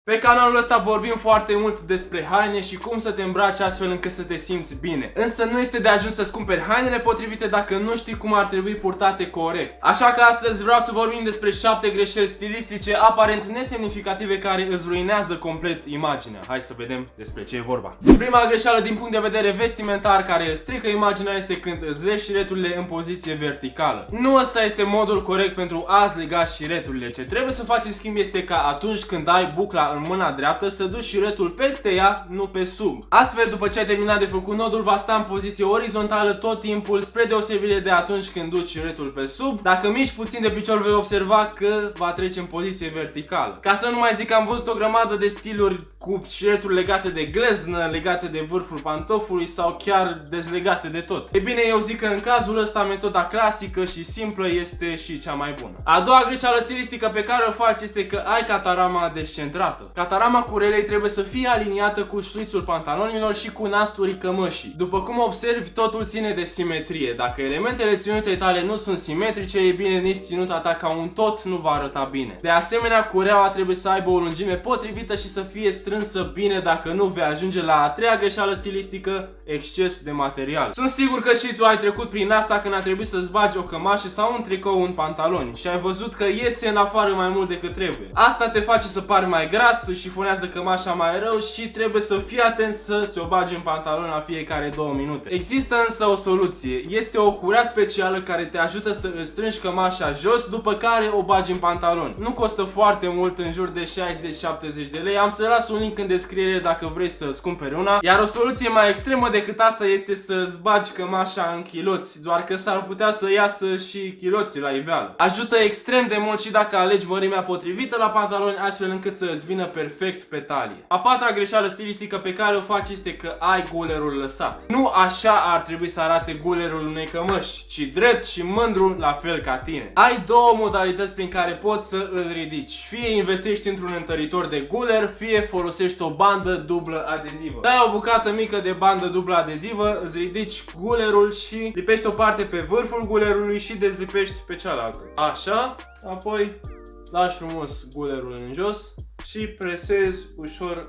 Pe canalul ăsta vorbim foarte mult despre haine și cum să te îmbraci astfel încât să te simți bine. Însă nu este de ajuns să-ți cumperi hainele potrivite dacă nu știi cum ar trebui purtate corect. Așa că astăzi vreau să vorbim despre 7 greșeli stilistice aparent nesemnificative care îți ruinează complet imaginea. Hai să vedem despre ce e vorba. Prima greșeală din punct de vedere vestimentar care îți strică imaginea este când îți legi șireturile în poziție verticală. Nu ăsta este modul corect pentru a-ți lega șireturile. Ce trebuie să faci în schimb este ca atunci când ai bucla în mâna dreaptă să duci șiretul peste ea, nu pe sub. Astfel, după ce ai terminat de făcut nodul, va sta în poziție orizontală tot timpul, spre deosebire de atunci când duci șiretul pe sub. Dacă miști puțin de picior, vei observa că va trece în poziție verticală. Ca să nu mai zic că am văzut o grămadă de stiluri cu șireturi legate de gleznă, legate de vârful pantofului sau chiar dezlegate de tot. E bine, eu zic că în cazul ăsta metoda clasică și simplă este și cea mai bună. A doua greșeală stilistică pe care o faci este că ai catarama descentrată. Catarama curelei trebuie să fie aliniată cu șlițul pantalonilor și cu nasturii cămășii. După cum observi, totul ține de simetrie. Dacă elementele ținutei tale nu sunt simetrice, e bine, nici ținuta ta ca un tot nu va arăta bine. De asemenea, cureaua trebuie să aibă o lungime potrivită și să fie strânsă bine, dacă nu vei ajunge la a treia greșeală stilistică, exces de material. Sunt sigur că și tu ai trecut prin asta când a trebuit să-ți bagi o cămașă sau un tricou în pantaloni și ai văzut că iese în afară mai mult decât trebuie. Asta te face să pari mai gras, își șifonează cămașa mai rău și trebuie să fii atent să ți-o bagi în pantalon la fiecare 2 minute. Există însă o soluție. Este o curea specială care te ajută să îți strângi cămașa jos, după care o bagi în pantalon. Nu costă foarte mult, în jur de 60-70 de lei. Am să las un link în descriere dacă vrei să-ți cumperi una. Iar o soluție mai extremă decât asta este să-ți bagi cămașa în chiloți, doar că s-ar putea să iasă și chiloții la iveală. Ajută extrem de mult și dacă alegi mărimea potrivită la pantaloni, astfel încât să îți vină perfect pe talie. A patra greșeală stilistică pe care o faci este că ai gulerul lăsat. Nu așa ar trebui să arate gulerul unei cămăși, ci drept și mândru, la fel ca tine. Ai două modalități prin care poți să îl ridici. Fie investești într-un întăritor de guler, fie folosești o bandă dublă adezivă. Dai o bucată mică de bandă dublă adezivă, îți ridici gulerul și lipești o parte pe vârful gulerului și dezlipești pe cealaltă. Așa, apoi lași frumos gulerul în jos și presezi ușor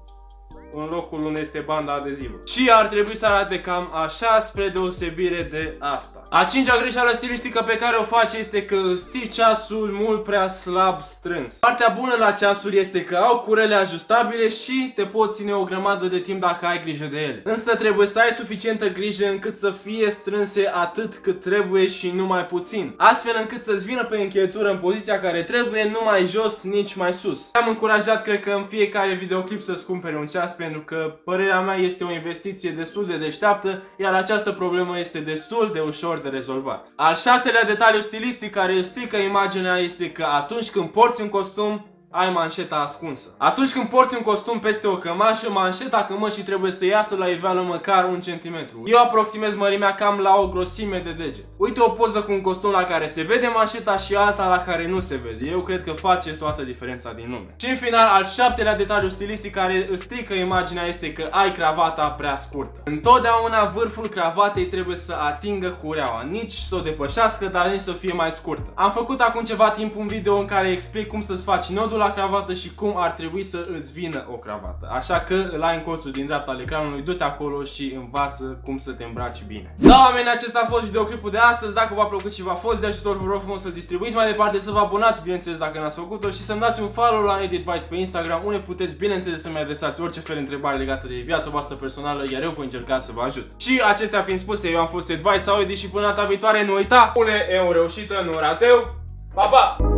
în locul unde este banda adezivă. Și ar trebui să arate cam așa, spre deosebire de asta. A cincea greșeală stilistică pe care o faci este că îți ții ceasul mult prea slab strâns. Partea bună la ceasuri este că au curele ajustabile și te poți ține o grămadă de timp dacă ai grijă de ele. Însă trebuie să ai suficientă grijă încât să fie strânse atât cât trebuie și nu mai puțin, astfel încât să-ți vină pe încheietură în poziția care trebuie, nu mai jos, nici mai sus. Am încurajat, cred că în fiecare videoclip, să-ți cumperi un ceas, pentru că părerea mea este o investiție destul de deșteaptă, iar această problemă este destul de ușor de rezolvat. Al șaselea detaliu stilistic care îți strică imaginea este că atunci când porți un costum, ai manșeta ascunsă. Atunci când porți un costum peste o cămașă, manșeta cămășii trebuie să iasă la iveală măcar 1 cm. Eu aproximez mărimea cam la o grosime de deget. Uite o poză cu un costum la care se vede manșeta și alta la care nu se vede. Eu cred că face toată diferența din lume. Și în final, al șaptelea detaliu stilistic care îți strică imaginea este că ai cravata prea scurtă. Întotdeauna vârful cravatei trebuie să atingă cureaua, nici să o depășească, dar nici să fie mai scurtă. Am făcut acum ceva timp un video în care explic cum să-ți faci nodul la cravată și cum ar trebui să îți vină o cravată. Așa că îl ai în colțul din dreapta al ecranului, du-te acolo și învață cum să te îmbraci bine. Da, oameni, acesta a fost videoclipul de astăzi. Dacă v-a plăcut și v-a fost de ajutor, vă rog frumos să-l distribuiți mai departe, să vă abonați, bineînțeles, dacă n-ați făcut-o, și să-mi dați un follow la Editvice pe Instagram, unde puteți, bineînțeles, să-mi adresați orice fel de întrebare legată de viața voastră personală, iar eu voi încerca să vă ajut. Și acestea fiind spuse, eu am fost Edvice sau Edi și până data viitoare, nu uita, pune eu reușită, nu rateu. Pa, pa!